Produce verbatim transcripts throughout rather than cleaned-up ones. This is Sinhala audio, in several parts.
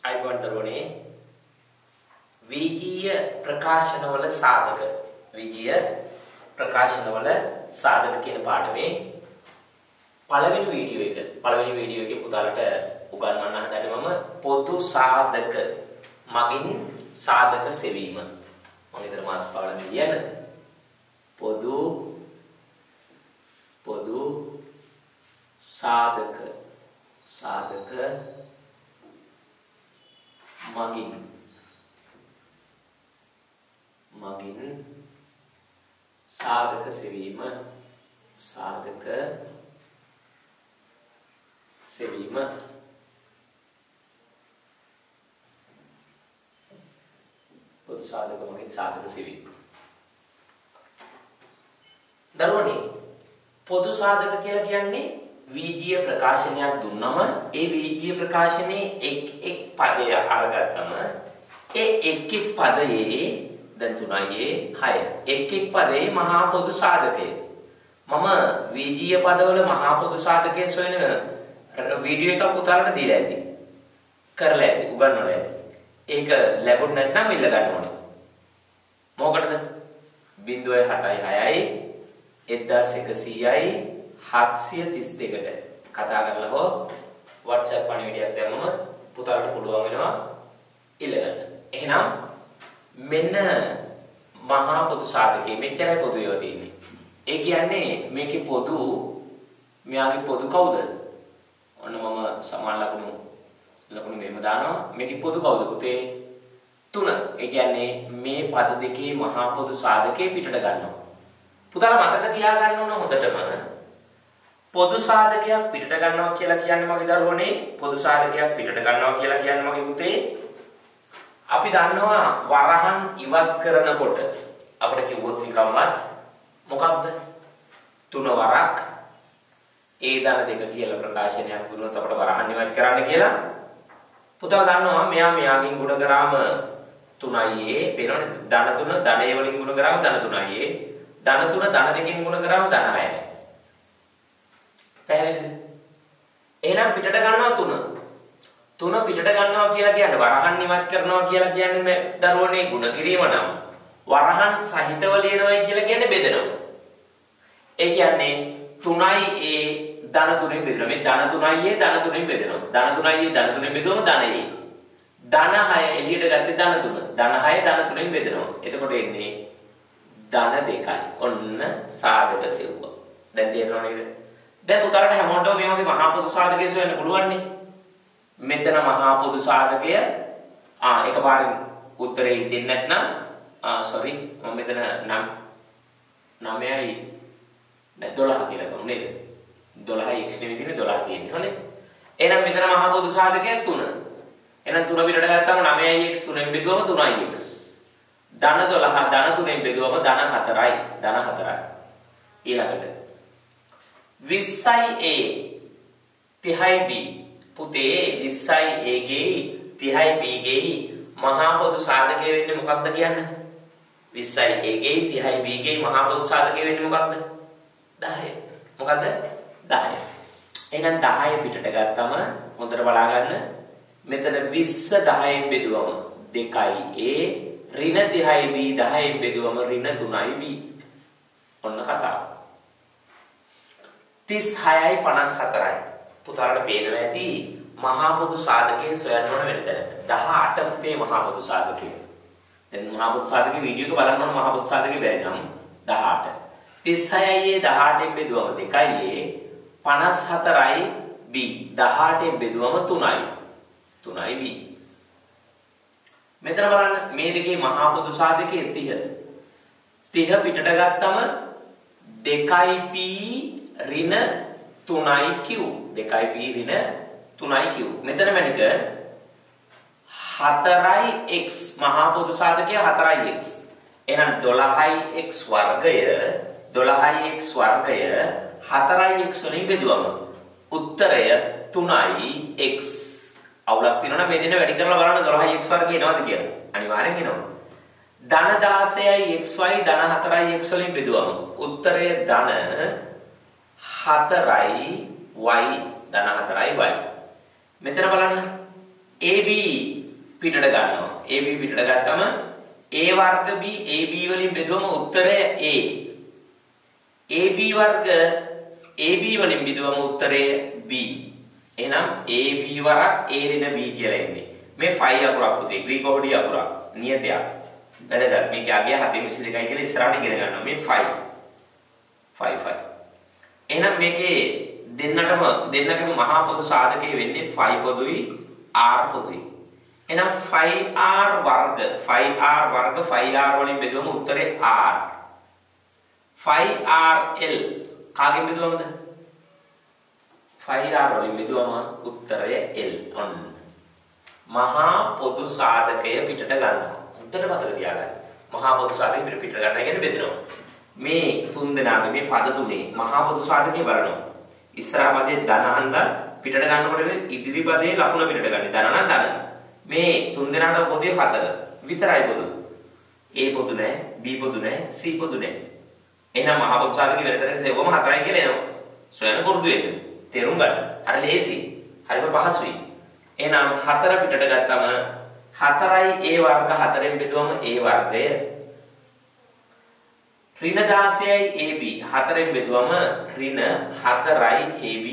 අයිබෝන් දරුවනේ වීජීය ප්‍රකාශනවල සාධක වීජීය ප්‍රකාශනවල සාධක කියන පාඩමේ පළවෙනි වීඩියෝ එක පළවෙනි වීඩියෝ එකේ පුතාලට උගන්වන්න හදන්නේ මම පොදු සාධක මගින් සාධක සෙවීම මම විතර මාතෘකාවල කියන්නේ පොදු පොදු සාධක සාධක මගින් මගින් සාධක සෙවීම සාධක සෙවීම පොදු සාධක මගින් සාධක සෙවීම දරුවනේ පොදු සාධක කියලා කියන්නේ වීජීය ප්‍රකාශනයක් දුන්නම ඒ වීජීය ප්‍රකාශනයේ එක් එක් පදය අරගත්තම ඒ එක් එක් පදයේ දැන් තුනයි හය එක් එක් පදයේ මහා පොදු සාධකය මම වීජීය පදවල මහා පොදු සාධකය සොයන වීඩියෝ එකක් පුතාලට දීලා ඇති කරලා ඇති උගන්වලා ඇති ඒක ලැබුණ නැත්නම් ඉල්ල ගන්න ඕනේ මොකටද බිංදුව අටයි හයයි එක්දාස් එකසීයයි හත්සිය තිස් දෙකට කතා කරලා හෝ WhatsApp පණිවිඩයක් දැම්මම පුතාලට පුළුවන් වෙනවා ඉල්ල ගන්න. එහෙනම් මෙන්න මහා පොදු සාධකයේ මෙච්චරයි පොදු ඒවා තියෙන්නේ. ඒ කියන්නේ මේකේ පොදු මෙයාගේ පොදු කවුද? ඔන්න මම සමාන ලකුණු ලකුණු මෙහෙම දානවා. මේකේ පොදු කවුද පුතේ? තුන. ඒ කියන්නේ මේ පද දෙකේ මහා පොදු සාධකයේ පිටට ගන්නවා. පුතාලා මතක තියාගන්න ඕන හොඳටම පොදු සාධකයක් පිටට ගන්නවා කියලා කියන්නේ මගේ දරුවනේ පොදු සාධකයක් පිටට ගන්නවා කියලා කියන්නේ මගේ පුතේ අපි දන්නවා වරහන් ඉවත් කරනකොට අපිට කිව්වොත් නිකම්වත් මොකක්ද තුන වරක් ඒ දන දෙක කියලා ප්‍රකාශනයක් දුන්නොත් අපිට වරහන් ඉවත් කරන්න කියලා පුතාලා දන්නවා මෙයා මෙයාගෙන් ගුණ කරාම තුනයි ඒ පේනවනේ ධන තුන ධනය වලින් ගුණ කරාම ධන තුනයි ඒ ධන තුන ධන දෙකෙන් ගුණ කරාම ධන හයයි පැහැදිලිද? එහෙනම් පිටට ගන්නවා තුන. තුන පිටට ගන්නවා කියලා කියන්නේ වරහන් ඉවත් කරනවා කියලා කියන්නේ මේ දරුවනේ ಗುಣ කිරීම නම් වරහන් සහිතව ලියනවායි කියලා කියන්නේ බෙදනවා. ඒ කියන්නේ තුනයි ඒ ධන තුනෙන් බෙදනවා. මේ ධන තුනයි ඒ ධන තුනෙන් බෙදනවා. ධන තුනයි ඒ ධන තුනෙන් බෙදුවම ධන ඒ. ධන හය එළියට ගත්තේ ධන තුන. ධන හය ධන තුනෙන් බෙදනවා. එතකොට එන්නේ ධන දෙකයි. ඔන්න සාධක සෙව්වා. දැන් තේරෙනව නේද? දැන් පුතාලට හැමෝටම මේ වගේ මහා පොදු සාධකය සොයන්න පුළුවන් නේ. මෙතන මහා පොදු සාධකය ආ එකපාරින් උත්තරේ හිතෙන්නේ නැත්නම් ආ සෝරි මම මෙතන නම් නවයයි නැ දොළහ කියලා ගමු නේද? දොළහයි x නෙවෙයි තියෙන්නේ දොළහ තියෙන්නේ. හොඳේ. එහෙනම් මෙතන මහා පොදු සාධකය තුන. එහෙනම් තුන පිටට ගත්තාම නවයයි x තුනෙන් බෙදුවම තුනයි x. ධන දොළහ ධන තුනෙන් බෙදුවම ධන හතරයි. ධන හතරයි. ඊළඟට විස්සයි a තිහයි b පුතේ විස්සයි a ගේ තිහයි b ගේ මහා පොදු සාධකය වෙන්නේ මොකක්ද කියන්න? විස්සයි a ගේ තිහයි b ගේ මහා පොදු සාධකය වෙන්නේ මොකක්ද? දහය. මොකද්ද? දහය. එහෙනම් දහය පිටට ගත්තම හොඳට බලා ගන්න. මෙතන විස්ස දහයෙන් බෙදුවම දෙකයි a ඍණ තිහයි b දහයෙන් බෙදුවම ඍණ තුනයි b. ඔන්න කතාව. තිස් හයයි පනස් හතරයි පුතාලට පේනවා ඇති මහා පොදු සාධකයේ සොයන්න ඕන වෙන තැනට දහ අට පුතේ මහා පොදු සාධකය දැන් මහා පොදු සාධකයේ වීඩියෝ එක බලන්න ඕන මහා පොදු සාධකයේ බැරි නම් දහ අට තිස් හයයි දහ අටෙන් බෙදුවම දෙකයි පනස් හතරයි b දහ අටෙන් බෙදුවම තුනයි තුනයි b මෙතන බලන්න මේ දෙකේ මහා පොදු සාධකයේ තිහ තිහ පිටට ගත්තම දෙකයි p ඍණ තුනයි q දෙකයි p ඍණ තුනයි q මෙතන මැනික හතරයි x මහා පොදු සාධකය හතරයි x එහෙනම් දොළහයි x වර්ගය දොළහයි x වර්ගය හතරයි x වලින් බෙදුවම උත්තරය තුනයි x අවුලක් තියෙනවා මේ දෙන වැඩි කරලා බලන්න දොළහයි x වර්ගය එනවද කියලා අනිවාර්යෙන් එනවා ධන දහසයි xy ධන හතරයි x වලින් බෙදුවම උත්තරය ධන හතරයි y ධන හතරයි y මෙතන බලන්න A B පිටට ගන්නවා. A B පිටට ගත්තම A වර්ග B A B වලින් බෙදුවම උත්තරය A. A B වර්ග A B වලින් බෙදුවම උත්තරය B. එහෙනම් A B වරක් A ඍණ B කියලා එන්නේ. මේ ෆයි අකුරක් පුතේ ග්‍රීක හොඩි අකුරක් නියතයක්. වැදගත්. මේක අගය හතෙන් විසි දෙකයි කියලා ඉස්සරහට ඉගෙන ගන්නවා. මේ ෆයි. ෆයි ෆයි. එහෙනම් මේකේ දෙන්නටම දෙන්නගේම මහා පොදු සාධකයේ වෙන්නේ ෆයි පොදුයි R පොදුයි. එහෙනම් ෆයි R වර්ග ෆයි R වර්ග ෆයි R වලින් බෙදුවම උත්තරේ R. ෆයි R L කාගෙන් බෙදුවමද? ෆයි R වලින් බෙදුවම උත්තරය L. ඔන්න. මහා පොදු සාධකය පිටට ගන්නවා. හොඳට මතක තියාගන්න. මහා පොදු සාධකය පිට පිටට ගන්නවා කියන්නේ බෙදෙනවා. මේ තුන් දෙනාගේ මේ පද තුනේ මහා පොදු සාධකය බලනවා. ඉස්සරහ පදේ ධන හන්දා පිටට ගන්නකොට ඉදිරි පදේ ලකුණ පිටට ගන්න. ධන නම් ධන. මේ තුන් දෙනාට පොදේ හතර විතරයි පොදු. A පොදු නැහැ, B පොදු නැහැ, C පොදු නැහැ. එහෙනම් මහා පොදු සාධකය වෙනතරක සෙවම හතරයි කියලා එනවා. සොයන පුරුදු වෙන්න. තේරුම් ගන්න. අර ලේසි. හරිම පහසුයි. එහෙනම් හතර පිටට ගත්තම හතරයි A වර්ග හතරෙන් බෙදුවම A වර්ගය. ඍණ දාසයයි A B හතරෙන් බෙදුවම ඍණ හතරයි A B.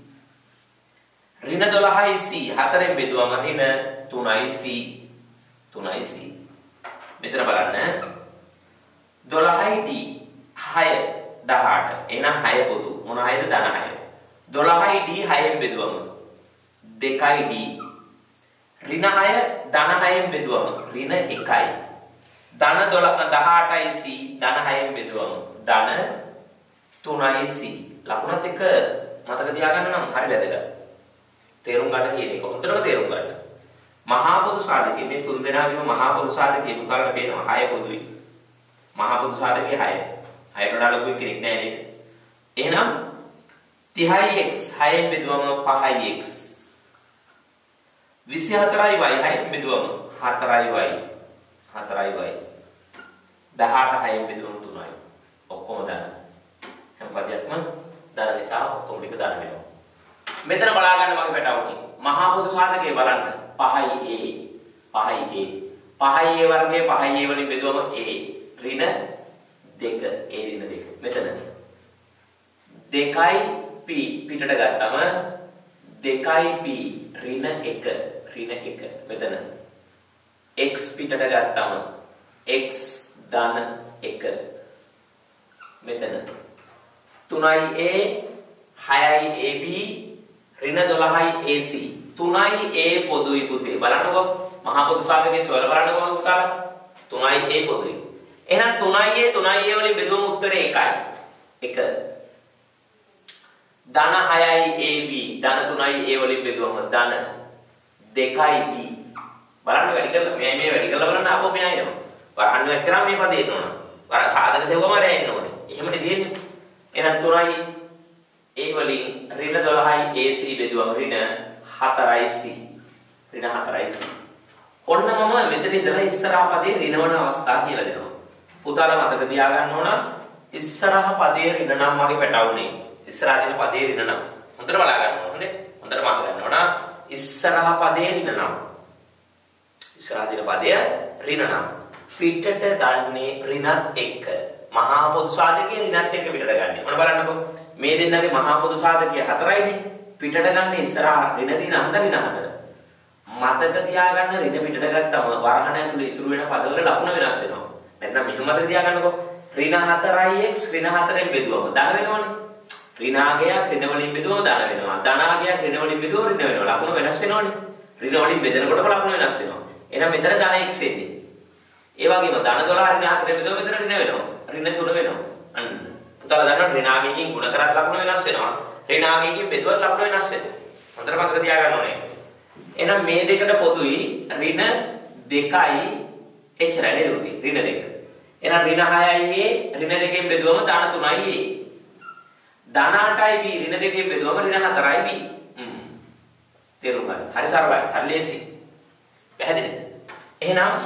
ඍණ දොළහයි C හතරෙන් බෙදුවම ඍණ තුනයි C. තුනයි C. මෙතන බලන්න. දොළහයි D හය දහඅට. එහෙනම් හය පොදු. මොන හයද? ධන හය. දොළහයි D හයෙන් බෙදුවම දෙකයි D. ඍණ හය ධන හයෙන් බෙදුවම ඍණ එකයි. ධන දහඅටයි C ධන හයෙන් බෙදුවම ධන තුනයි C. ලකුණත් එක මතක තියාගන්න නම් හරි වැදගත්. තේරුම් ගන්න කියන එක හොඳටම තේරුම් ගන්න. මහා පොදු සාධකයේ මේ තුන් දෙනාගේම මහා පොදු සාධකයේ පුතාලට පේනවා හය පොදුයි. මහා පොදු සාධකයේ හය. හයට වඩා ලොකු කෙනෙක් නෑ නේද? එහෙනම් තිහයි x හයෙන් බෙදුවම පහයි x. විසිහතරයි y හයෙන් බෙදුවම හතරයි y. හතරයි y. දහඅට හයෙන් බෙදුවම තුනයි. ඔක්කොම ධන. හැම පදයක්ම ධන නිසා ඔක්කොම ටික ධන වෙනවා. මෙතන බලා ගන්න මගේ පැටවුනේ. මහා පොදු සාධකයේ බලන්න. පහයි a. පහයි a. පහයි a වර්ගයේ පහයි a වලින් බෙදුවම a. ඍණ දෙක. a ඍණ දෙක. මෙතන දෙකයි p පිටට ගත්තම දෙකයි p ඍණ එක. ඍණ එක. මෙතන x පිටට ගත්තම x ධන එක. මෙතන තුනයි a හයයි ab ඍණ දොළහයි ac. තුනයි a පොදුයි පුතේ. බලන්නකෝ මහා පොදු සාධකයේ සොයලා බලන්නකෝ මම පුතාලා. තුනයි a පොදුයි. එහෙනම් තුනයි a තුනයි a වලින් බෙදුවම උත්තරේ එකයි. එක. ධන හයයි ab ධන තුනයි a වලින් බෙදුවම ධන දෙකයි b. බලන්න වැඩි කරලා මේ මේ වැඩි කරලා බලන්න ආපහු මෙහා එනවා. වරහන් වෙක් කරා මේ පදේ එන්න ඕන. වර සාධක සෙව්වම රැ එන්න ඕනේ. එහෙමනේ දෙන්නේ. එහෙනම් තුනයි a වලින් ඍණ දොළහයි ac බෙදුවම ඍණ හතරයි c. ඍණ හතරයි c. ඔන්න මම මෙතන ඉඳලා ඉස්සරහා පදේ ඍණ වන අවස්ථා කියලා දෙනවා. පුතාලා මතක තියාගන්න ඕන ඉස්සරහා පදේ ඍණ නම් මගේ පැටවුනේ. ඉස්සරහා දෙන පදේ ඍණ නම්. හොඳට බලා ගන්න ඕන. හොඳේ. හොඳට මතක ගන්න ඕන. ඉස්සරහා පදේ ඍණ නම්. ඉස්සරහා දෙන පදය ඍණ නම්. පිටට ගන්නේ ඍණත් එක්ක. මහා පොදු සාධකයේ ඍණත් එක්ක පිටට ගන්න. මොන බලන්නකෝ. මේ දෙන්නගේ මහා පොදු සාධකය හතරයිනේ. පිටට ගන්න ඉස්සරහා ඍණ දින හන්ද ඍණ හතර. මතක තියාගන්න ඍණ පිටට ගත්තම වරහණ ඇතුලේ ඉතුරු වෙන පදවල ලකුණ වෙනස් වෙනවා. නැත්නම් මෙහෙම මතක තියාගන්නකෝ. ඍණ හතරයි x ඍණ හතරෙන් බෙදුවම ධන වෙනවනේ. ඍණාගයක් ඍණ වලින් බෙදුවම ධන වෙනවා. ධනාගයක් ඍණ වලින් බෙදුවම ඍණ වෙනවා. ලකුණ වෙනස් වෙනවනේ. ඍණ වලින් බෙදෙනකොටම ලකුණ වෙනස් වෙනවා. එහෙනම් මෙතන ධන x එන්නේ. ඒ වගේම ධන දොළහ ඍණ හතරෙන් බෙදුවම මෙතන ඍණ වෙනවා. ඍණ තුන වෙනවා. අන්න. පුතාලා දන්නවා ඍණාගයකින් ගුණ කරත් ලකුණ වෙනස් වෙනවා. ඍණාගයකින් බෙදුවත් ලකුණ වෙනස් වෙනවා. හොඳට මතක තියාගන්න ඕනේ. එහෙනම් මේ දෙකට පොදුයි ඍණ දෙකයි එච්චරයි නේද උදේ ඍණ දෙක. එහෙනම් ඍණ හයයි a ඍණ දෙකෙන් බෙදුවම ධන තුනයි a. ධන අටයි b ඍණ දෙකෙන් බෙදුවම ඍණ හතරයි b. හ්ම්. තේරුම් ගන්න. හරි සරලයි. හරි ලේසි. පැහැදිලිද? එහෙනම්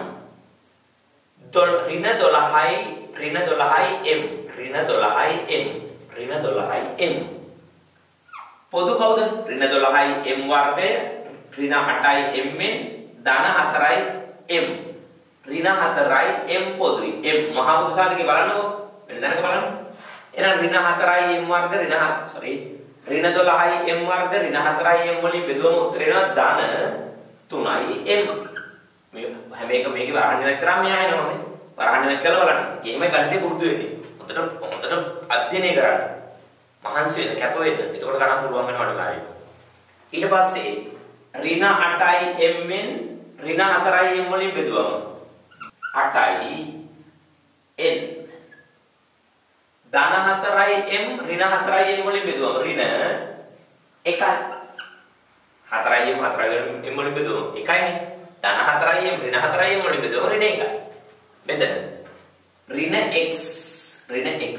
ඍණ දොළහයි ඍණ දොළහයි m ඍණ දොළහයි m ඍණ දොළහයි m. පොදු කවුද? ඍණ දොළහයි m වර්ගය ඍණ අටයි m ෙන් ධන හතරයි m. ඍණ හතරයි m පොදුයි. m මහා පොදු සාධකේ බලන්නකෝ. වෙන දැනක බලන්න. එහෙනම් ඍණ හතරයි m වර්ග ඍණ sorry ඍණ දොළහයි m වර්ග ඍණ හතරයි m වලින් බෙදුවම උත්තර එනවා ධන තුනයි m. මේ හැම එක මේකේ වරහන් ඉවත් කරාම මෙහා එනවානේ. වරහන් ඉවත් කරලා බලන්න. එහෙමයි ගණිතේ පුරුදු වෙන්නේ. හොඳට හොඳට අධ්‍යයනය කරන්න. මහන්සි වෙන්න කැප වෙන්න. එතකොට ගණන් පුළුවන් වෙනවා අනිවාර්යයෙන්. ඊට පස්සේ ඍණ අටයි m න් ඍණ හතරයි m වලින් බෙදුවම අටයි n ධන හතරයි m ඍණ හතරයි m වලින් බෙදුවම ඍණ එකයි. හතරයි m හතරයි m වලින් බෙදුවම එකයිනේ. ධන හතරයි m ඍණ හතරයි m වලින් බෙදුවම ඍණ එකයි. මෙතන ඍණ x ඍණ x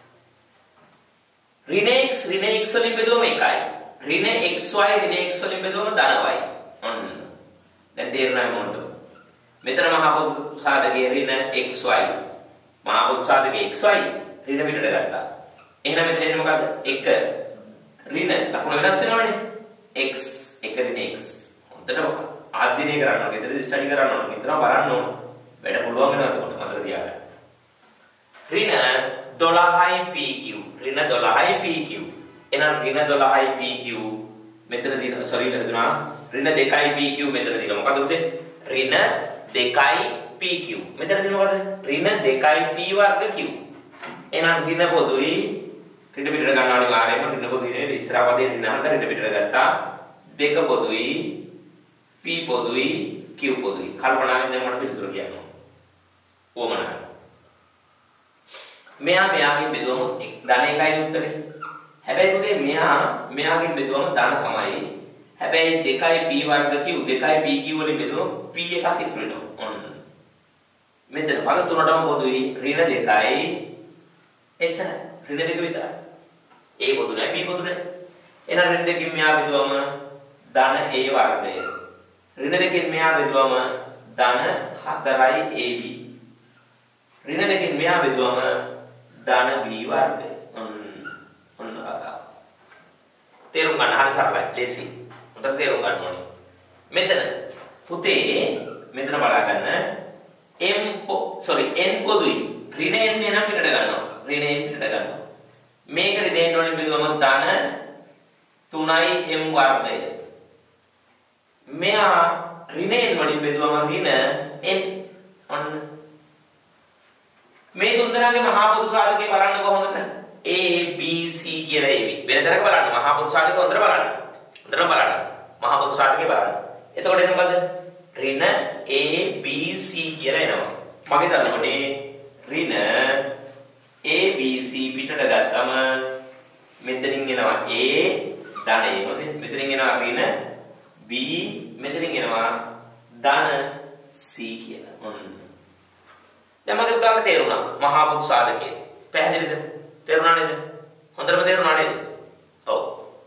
ඍණ x ඍණ x වලින් බෙදුවම එකයි. ඍණ xy ඍණ x වලින් බෙදුවම ධන y. ඔන්න. දැන් තේරුණා මොකද? මෙතන මහා පොදු සාධකයේ ඍණ xy මහා පොදු සාධකයේ xy ඍණ පිටට ගත්තා. එහෙනම් මෙතන එන්නේ මොකද්ද? එක ඍණ ලකුණ වෙනස් වෙනවනේ. x එක ඍණ x. හොඳට ආධ්‍යයනය කරන්න ඕනේ. ඊටදී ස්ටඩි කරන්න ඕනේ. ඊතරම් බලන්න ඕනේ. වැඩ පුළුවන් වෙනවා එතකොට මතක තියාගන්න. ඍණ දොළහයි pq ඍණ දොළහයි pq. එහෙනම් ඍණ දොළහයි pq මෙතන දින sorry මෙතන දිනවා ඍණ දෙකයි pq මෙතන දින මොකද උදේ? ඍණ දෙකයි pq. මෙතන දින මොකද? ඍණ දෙකයි p වර්ග q. එහෙනම් ඍණ පොදුයි ඍණ පිටට ගන්න අනිවාර්යයෙන්ම ඍණ පොදුයි නේ ඉස්සරහ පදේ ඍණ හන්ද ඍණ පිටට ගත්තා. දෙක පොදුයි p පොදුයි q පොදුයි. කල්පනාවෙන් දැන් මට පිළිතුර කියන්න ඕන. ඕමනා. මෙයා මෙයාගෙන් බෙදුවම ධන එකයි උත්තරේ. හැබැයි පුතේ මෙයා මෙයාගෙන් බෙදුවම ධන තමයි. හැබැයි දෙකයි p වර්ග q දෙකයි pq වලින් බෙදුවම p එකක් ඉතුරු වෙනවා. ඔන්න. මෙතන පද තුනටම පොදුයි ඍණ දෙකයි එච්චරයි. ඍණ දෙක විතරයි. a පොදු නැහැ b පොදු නැහැ. එහෙනම් ඍණ දෙකකින් මෙයා බෙදුවම ධන a වර්ගය. ඍණ දෙකකින් මෙයා බෙදුවම ධන හතරයි ab. ඍණ දෙකකින් මෙයා බෙදුවම ධන b වර්ගය. ඔන්න ඔන්න කතාව. තේරුම් ගන්න හරි සරලයි. ලේසි. හොඳට තේරුම් ගන්න ඕනේ. මෙතන පුතේ මෙතන බලා ගන්න m sorry n පොදුයි. ඍණ n එනම් පිටට ගන්නවා. ඍණ n පිටට ගන්නවා. මේක ඍණ n වලින් බෙදුවම ධන තුනයි m වර්ගය. මෙයා ඍණ n වලින් බෙදුවම ඍණ n. ඔන්න මේ තුන්දෙනාගේ මහා පොදු සාධකේ බලන්න කොහොමද? A B C කියලා ඒවි. වෙන තැනක බලන්න මහා පොදු සාධකේ හොඳට බලන්න. හොඳට බලන්න. මහා පොදු සාධකේ බලන්න. එතකොට එන්නේ මොකද? ඍණ A B C කියලා එනවා. මගේ දරුවනේ ඍණ A B C පිටට ගත්තම මෙතනින් එනවා A ධන A හොඳේ. මෙතනින් එනවා ඍණ B මෙතනින් එනවා ධන C කියලා. ඔන්න. දැන් මගේ උදාහරණ තේරුණා. මහා පොදු සාධකේ. පැහැදිලිද? තේරුණා නේද? හොඳටම තේරුණා නේද? ඔව්.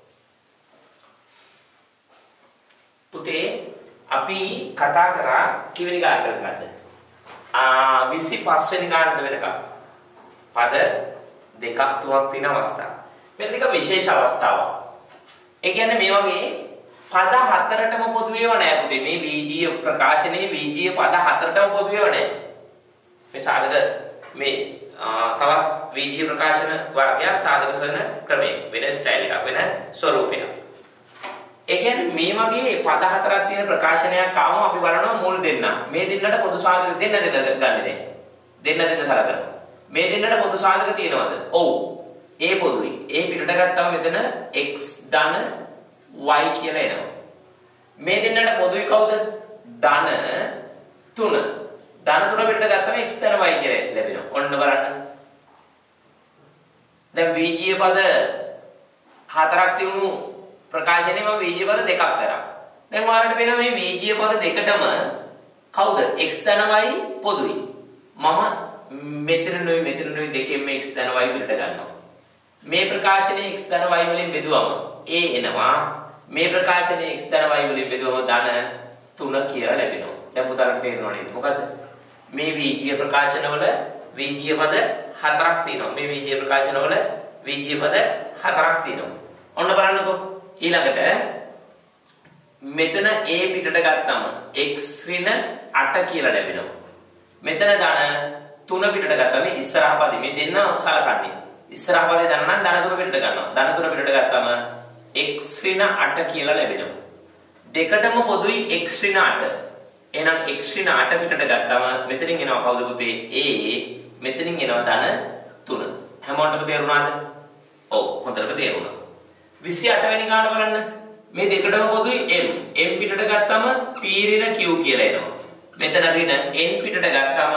පුතේ අපි කතා කරා කිවෙනි ගානකට ගන්නද? ආ විසිපහ වෙනි ගානට වෙනකම්. පද දෙකක් තුනක් තියෙන අවස්ථා. මේක ටික විශේෂ අවස්ථාවක්. ඒ කියන්නේ මේ වගේ පද හතරටම පොදු ඒවා නෑ පුතේ. මේ වීඩියෝ ප්‍රකාශනයේ වීඩියෝ පද හතරටම පොදු ඒවා නෑ. මේ සාධක මේ තවත් වීඩියෝ ප්‍රකාශන වර්ගයක් සාධක සොයන ක්‍රමය වෙන ස්ටයිල් එකක් වෙන ස්වරූපයක්. ඒ කියන්නේ මේ වගේ පද හතරක් තියෙන ප්‍රකාශනයක් ආවම අපි බලනවා මුල් දෙන්න. මේ දෙන්නට පොදු සාධක දෙන්න දෙන්න ගන්නේ නැහැ. දෙන්න දෙන්න සලකනවා. මේ දෙන්නට පොදු සාධක තියෙනවද? ඔව්. A පොදුයි. A පිටට ගත්තම මෙතන x ධන y කියලා එනවා. මේ දෙන්නට පොදුයි කවුද? ධන තුන. ධන තුන පිටට ගත්තම x ධන y කියලා ලැබෙනවා. ඔන්න බලන්න. දැන් වීජීය පද හතරක් තියුණු ප්‍රකාශනයේ මම වීජීය පද දෙකක් කරා. දැන් ඔයාලට පේනවා මේ වීජීය පද දෙකටම කවුද? x ධන y පොදුයි. මම මෙතන නොයි මෙතන නොයි දෙකෙන්ම x ධන y පිටට ගන්නවා. මේ ප්‍රකාශනයේ x ධන y වලින් බෙදුවම a එනවා. මේ ප්‍රකාශනයේ x ධන y වලින් බෙදුවම ධන තුන කියලා ලැබෙනවා. දැන් පුතාලට තේරෙනව නේද? මොකද මේ වීජීය ප්‍රකාශනවල වීජීය පද හතරක් තියෙනවා. මේ වීජීය ප්‍රකාශනවල වීජීය පද හතරක් තියෙනවා. ඔන්න බලන්නකෝ. ඊළඟට මෙතන A පිටට ගත්තම x ඍණ අට කියලා ලැබෙනවා. මෙතන ධන තුන පිටට ගත්තම ඉස්සරහ පදේ මේ දෙන්න සලකන්නේ. ඉස්සරහ පදේ ධන නම් ධන තුන පිටට ගන්නවා. ධන තුන පිටට ගත්තම x ඍණ අට කියලා ලැබෙනවා. දෙකටම පොදුයි x ඍණ අට. එහෙනම් x ඍණ අට පිටට ගත්තම මෙතනින් එනවා කවුද පුතේ? A. මෙතනින් එනවා ධන තුන. හැමෝටම තේරුණාද? ඔව් හොඳට තේරුණා. විසිඅට වෙනි ගාන බලන්න. මේ දෙකටම පොදුයි m. m පිටට ගත්තම p ඍණ q කියලා එනවා. මෙතන ඍණ n පිටට ගත්තම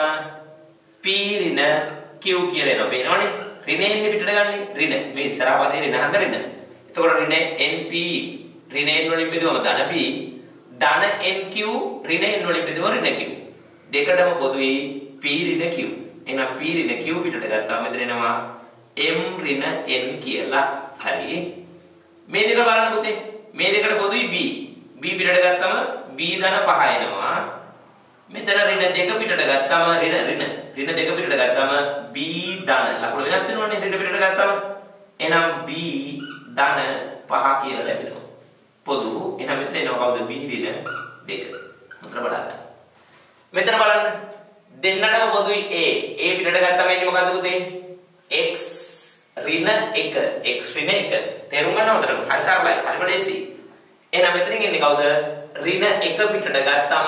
p ඍණ q කියලා එනවා. පේනවනේ? ඍණ n පිටට ගන්නේ ඍණ. මේ ඉස්සරහ පදේ ඍණ හන්ද ඍණ. එතකොට ඍණ np ඍණ n වලින් බෙදුවම ධන p ධන nq ඍණ n වලින් බෙදුවම ඍණ q. දෙකටම පොදුයි p ඍණ q. එහෙනම් p ඍණ q පිටට ගත්තාම මෙතන එනවා m ඍණ n කියලා. හරි. මේ දෙක බලන්න පුතේ. මේ දෙකට පොදුයි b. b පිටට ගත්තම b ධන පහ එනවා. මෙතන ඍණ දෙක පිටට ගත්තම ඍණ ඍණ ඍණ දෙක පිටට ගත්තම b ධන ලකුණු වෙනස් වෙනවනේ ඍණ පිටට ගත්තම. එහෙනම් b ධන පහ කියලා ලැබෙනවා. පොදු. එහෙනම් මෙතන එනවා කවුද? b ඍණ දෙක. හොඳට බලන්න. මෙතන බලන්න. දෙන්නටම පොදුයි a. a පිටට ගත්තම එන්නේ මොකද්ද පුතේ? x ඍණ එක. x ඍණ එක. තේරුම් ගන්න හොඳට. හරි සරලයි. හරිම ලේසි. එහෙනම් මෙතනින් එන්නේ කවුද? ඍණ එක පිටට ගත්තම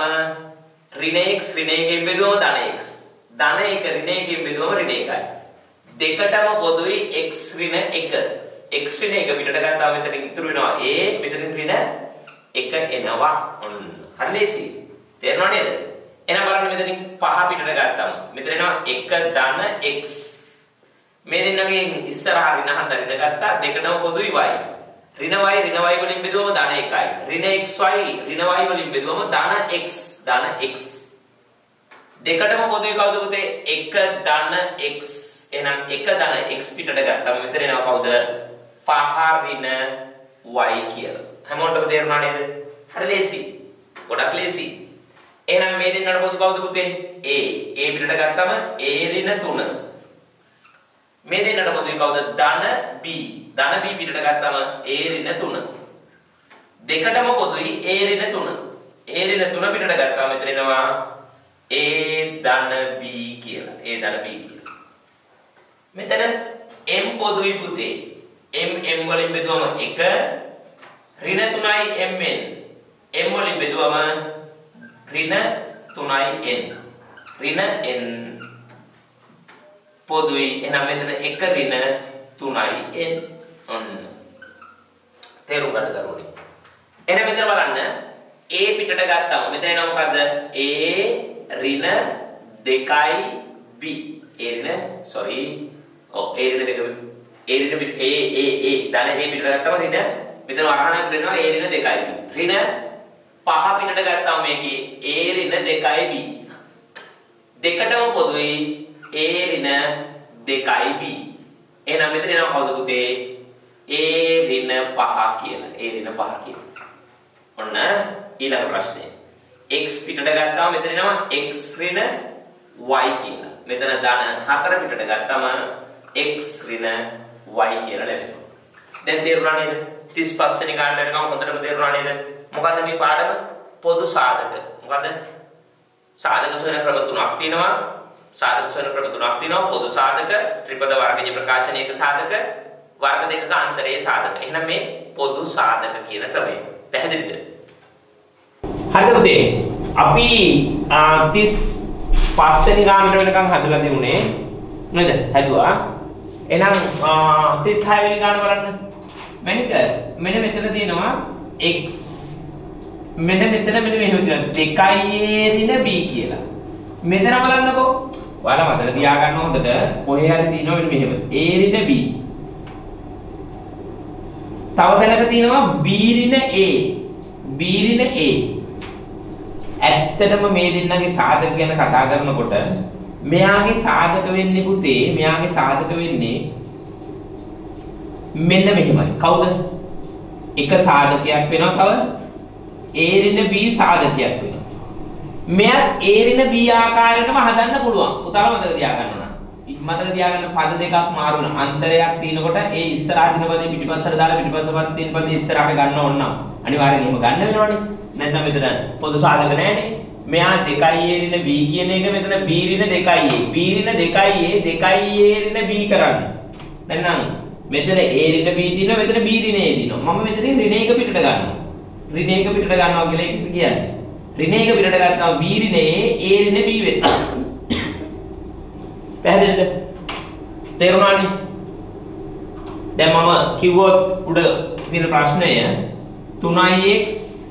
ඍණ x ඍණ එකෙන් බෙදුවම ධන x. ධන එක ඍණ එකෙන් බෙදුවම ඍණ එකයි. දෙකටම පොදුයි x ඍණ එක. x ඍණ එක පිටට ගත්තාම මෙතනින් ඉතුරු වෙනවා a. මෙතනින් ඍණ එක එනවා. ඔන්න. හරි ලේසි. තේරෙනව නේද? එහෙනම් බලන්න මෙතනින් පහ පිටට ගත්තාම මෙතන එනවා එක ධන x. මේ දෙන්නගෙන් ඉස්සරහා ඍණ හන්ද ඍණ ගත්තා. දෙකටම පොදුයි y. ඍණ y ඍණ y වලින් බෙදුවම ධන එකයි. ඍණ xy ඍණ y වලින් බෙදුවම ධන x ධන x. දෙකටම පොදුයි කවුද පුතේ? එක ධන x. එහෙනම් එක ධන x පිටට ගත්තම මෙතන එනවා කවුද? පහ ඍණ y කියලා. හැමෝටම තේරුණා නේද? හරි ලේසි. ගොඩක් ලේසි. එහෙනම් මේ දෙන්නට පොදු කවුද පුතේ? a. a පිටට ගත්තම a ඍණ තුන. මේ දෙන්නට පොදුයි කවුද? ධන b. ධන b පිටට ගත්තම a ඍණ තුන. දෙකටම පොදුයි a ඍණ තුන. a ඍණ තුන පිටට ගත්තාම මෙතන එනවා a ධන b කියලා. a ධන b කියලා. මෙතන m පොදුයි පුතේ. m m වලින් බෙදුවම එක. ඍණ තුනයි mn. m වලින් බෙදුවම ඍණ තුනයි n. ඍණ n පොදුයි. එහෙනම් මෙතන එක ඍණ තුනයි n. ඔන්න. තේරුම් ගන්න කරුණේ. එහෙනම් මෙතන බලන්න a පිටට ගත්තාම මෙතන එනවා මොකද්ද? a ඍණ දෙකයි b. a ඍණ sorry. ඔව් a ඍණ දෙක. a ඍණ පිට a a a ධන a පිටට ගත්තාම ඍණ මෙතන වරහණක් දෙනවා a ඍණ දෙකයි b. ඍණ පහ පිටට ගත්තාම මේකේ a ඍණ දෙකයි b. දෙකටම පොදුයි a ඍණ දෙකයි b. එහෙනම් මෙතන එනවා කවුද පුතේ? a ඍණ පහ කියලා. a ඍණ පහ කියලා. ඔන්න ඊළඟ ප්‍රශ්නේ. x පිටට ගත්තාම මෙතන එනවා x ඍණ y කියලා. මෙතන ධන හතර පිටට ගත්තාම x ඍණ y කියලා ලැබෙනවා. දැන් තේරුණා නේද? තිස් පහ වෙනි ගානට යනකම් හොඳටම තේරුණා නේද? මොකද්ද මේ පාඩම? පොදු සාධක. මොකද්ද? සාධක සොයන ක්‍රම තුනක් තියෙනවා. සාධක සොයන ක්‍රම තුනක් තියෙනවා. පොදු සාධක, ත්‍රිපද වර්ගජ ප්‍රකාශනයක සාධක, වර්ග දෙකක අන්තරයේ සාධක. එහෙනම් මේ පොදු සාධක කියන ක්‍රමය. පැහැදිලිද? හරිද පුතේ? අපි තිස් පහ වෙනි ගානට වෙනකම් හදලා තිබුණේ නේද? හැදුවා. එහෙනම් තිස් හය වෙනි ගාන බලන්න. මැනික මෙන්න මෙතන තියෙනවා x. මෙන්න මෙතන මෙන්න මෙහෙම තියෙනවා දෙකයි ඍණ b කියලා. මෙතන බලන්නකෝ. ඔයාලා මතක තියාගන්න හොඳට කොහේ හරි තියෙනවා මෙන්න මෙහෙම a ඍණ b. තව තැනක තියෙනවා b ඍණ a. b ඍණ a. ඇත්තටම මේ දෙන්නගේ සාධක ගැන කතා කරනකොට මෙයාගේ සාධක වෙන්නේ පුතේ මෙයාගේ සාධක වෙන්නේ මෙන්න මෙහෙමයි. කවුද? එක සාධකයක් වෙනවා තව a ඍණ b සාධකයක් වෙනවා. මෙයත් a ඍණ b ආකාරයටම හදන්න පුළුවන්. පුතාලා මතක තියාගන්න ඕන. මතක තියාගන්න පද දෙකක් මාරු වෙන අන්තරයක් තියෙනකොට ඒ ඉස්සරහා දින පදේ පිටිපස්සට දාලා පිටිපස්සට තියෙන පදේ ඉස්සරහට ගන්න ඕන නම් අනිවාර්යෙන් එහෙම ගන්න වෙනවනේ. නැත්නම් මෙතන පොදු සාධක නැහැනේ. මෙහා දෙකයි a ඍණ b කියන එක මෙතන b ඍණ දෙකයි a. b ඍණ දෙකයි a දෙකයි a ඍණ b කරන්න. දැන් නම් මෙතන a ඍණ b දිනවා මෙතන b ඍණ a දිනවා. මම මෙතනින් ඍණ එක පිටට ගන්නවා. ඍණ එක පිටට ගන්නවා කියලා ඒක කියන්නේ. ඍණ එක පිටට ගත්තාම b ඍණ a a ඍණ b වෙනවා. පැහැදිලිද? තේරුණානේ? දැන් මම කිව්වොත් උඩ තියෙන ප්‍රශ්නය තුනයි x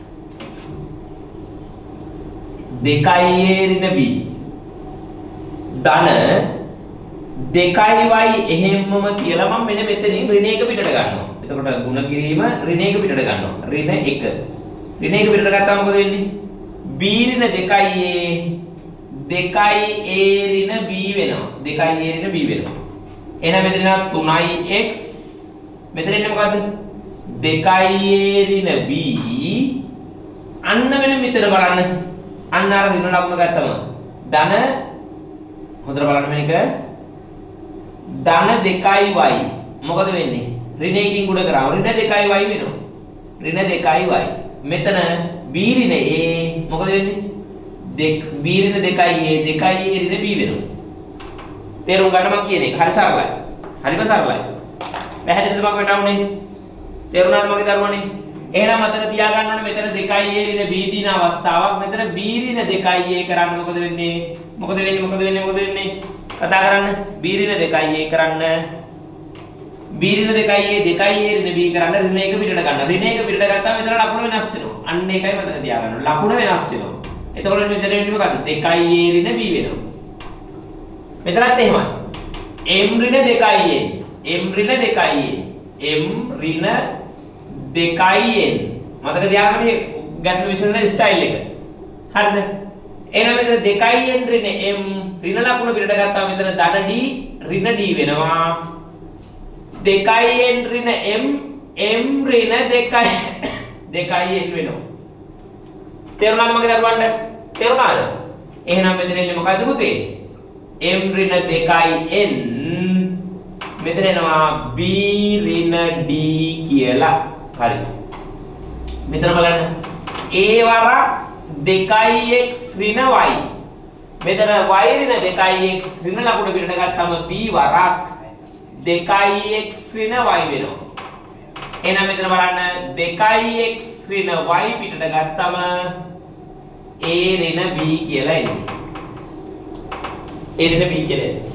දෙකයි a ඍණ b ධන දෙකයි y එහෙම්මම කියලා මම මෙන්න මෙතනින් ඍණ එක පිටට ගන්නවා. එතකොට ගුණ කිරීම ඍණ එක පිටට ගන්නවා. ඍණ එක. ඍණ එක පිටට ගත්තාම මොකද වෙන්නේ? b ඍණ දෙකයි a දෙකයි a ඍණ b වෙනවා. දෙකයි a ඍණ b වෙනවා. එහෙනම් මෙතන තුනයි x මෙතන ඉන්නේ මොකද්ද? දෙකයි a ඍණ b අන්න වෙන මෙතන බලන්න. අන්න අර ඍණ ලකුණ ගත්තම ධන හොඳට බලන්න මේක ධන දෙකයි y මොකද වෙන්නේ? ඍණ එකකින් ගුණ කරාම ඍණ දෙකයි y වෙනවා. ඍණ දෙකයි y මෙතන b ඍණ a මොකද වෙන්නේ? දෙක b ඍණ දෙකයි a දෙකයි a ඍණ b වෙනවා. තේරුම් ගන්න මම කියන එක හරි සරලයි. හරිම සරලයි. පැහැදිලිද මම වටවුනේ? තේරුණාද මගේ දරුවනේ? එහෙනම් මතක තියාගන්න ඕනේ මෙතන දෙකයි a ඍණ b දින අවස්ථාවක්. මෙතන b ඍණ දෙකයි a කරන්න මොකද වෙන්නේ? මොකද වෙන්නේ? මොකද වෙන්නේ? මොකද වෙන්නේ? කතා කරන්න. b ඍණ දෙකයි a කරන්න. b ඍණ දෙකයි a දෙකයි a ඍණ b කරන්න ඍණ එක පිටට ගන්න. ඍණ එක පිටට ගත්තාම මෙතන ලකුණ වෙනස් වෙනවා. අන්න ඒකයි මතක තියාගන්න. ලකුණ වෙනස් වෙනවා. එතකොට මෙතන වෙන්නේ මොකද්ද? දෙකයි a ඍණ b වෙනවා. මෙතනත් එහෙමයි. m ඍණ දෙකයි a m ඍණ දෙකයි a m ඍණ දෙකයි n මතක තියාගන්න මේ ගැටළු විසඳන ස්ටයිල් එක. හරිද? එහෙනම් මෙතන දෙකයි n ඍණ m ඍණ ලකුණ පිටට ගත්තාම මෙතන ධන d ඍණ d වෙනවා. දෙකයි n ඍණ m m ඍණ දෙකයි දෙකයි n වෙනවා. තේරුණාද මගේ දරුවන්ට? තේරුණාද? එහෙනම් මෙතන ඉන්නේ මොකද්ද පුතේ? m ඍණ දෙකයි n මෙතන එනවා b ඍණ d කියලා. හරි. මෙතන බලන්න. a වරක් දෙකයි x ඍණ y. මෙතන y ඍණ දෙකයි x ඍණ ලකුණ පිටට ගත්තම b වරක් දෙකයි x ඍණ y වෙනවා. එහෙනම් මෙතන බලන්න දෙකයි x ඍණ y පිටට ගත්තම a ඍණ b කියලා එන්නේ. a ඍණ b කියලා එන්නේ.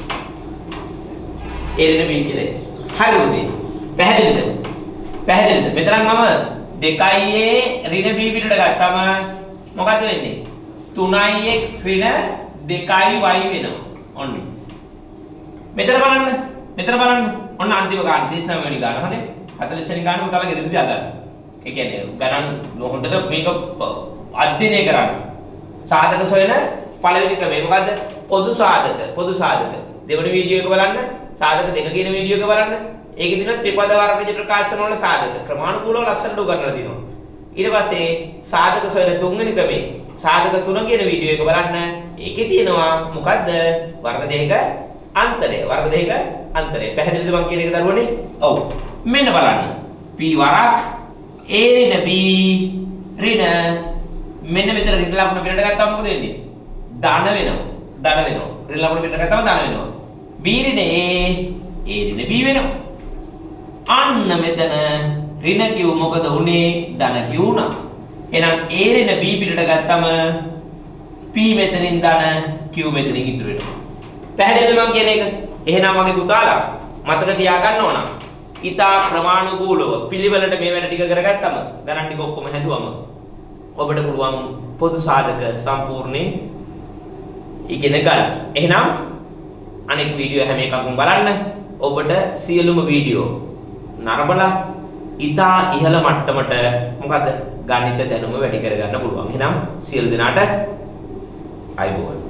a ඍණ b කියලා එන්නේ. හරිද? පැහැදිලිද? පැහැදිලිද? මෙතන මම දෙකයි a ඍණ b පිටට ගත්තම මොකද වෙන්නේ? තුනයි x ඍණ දෙකයි y වෙනවා. ඔන්න. මෙතන බලන්න. මෙතන බලන්න. ඔන්න අන්තිම ගාන තිස් නවය වෙනි ගාන. හරිද? හතළිස් වෙනි ගාන පුතාලා ගෙදරදී අගන්න. ඒ කියන්නේ ගණන් හොඳට මේක අධ්‍යයනය කරන්න. සාධක සොයන පළවෙනි ක්‍රමය මොකද්ද? පොදු සාධක. පොදු සාධක. දෙවෙනි වීඩියෝ එක බලන්න. සාධක දෙක කියන වීඩියෝ එක බලන්න. ඒකේ තියෙන ත්‍රිපද වර්ගජ ප්‍රකාශන වල සාධක ක්‍රමානුකූලව ලස්සනට උගන්වලා දිනවා. ඊට පස්සේ සාධක සොයන තුන්වෙනි ක්‍රමේ සාධක තුන කියන වීඩියෝ එක බලන්න. ඒකේ තියෙනවා මොකද්ද? වර්ග දෙකක අන්තරය. වර්ග දෙකක අන්තරය. පැහැදිලිද මම කියන එක දරුවනේ? ඔව්. මෙන්න බලන්න. p වරක් a ඍණ b ඍණ මෙන්න මෙතන ඍණ ලකුණ පිටට ගත්තාම මොකද වෙන්නේ? ධන වෙනවා. ධන වෙනවා. ඍණ ලකුණ පිටට ගත්තාම ධන වෙනවා. b ඍණ a a ඍණ b වෙනවා. අන්න මෙතන ඍණ q මොකද උනේ? ධන q උනා. එහෙනම් a ඍණ b පිටට ගත්තම p මෙතනින් ධන q මෙතනින් ඉතුරු වෙනවා. පැහැදිලිද මම කියන එක? එහෙනම් මගේ පුතාලා මතක තියාගන්න ඕන. ඊතා ප්‍රමාණිකූලව පිළිවෙලට මේ වැඩ ටික කරගත්තම ගණන් ටික ඔක්කොම හැදුවම ඔබට පුළුවන් පොදු සාධක සම්පූර්ණයෙන් ඉගෙන ගන්න. එහෙනම් අනෙක් වීඩියෝ හැම එකක්ම බලන්න. ඔබට සියලුම වීඩියෝ නරඹලා ඊතා ඉහළ මට්ටමට මොකද ගණිත දැනුම වැඩි කරගන්න පුළුවන්. එහෙනම් සියලු දෙනාට අයබෝවන්.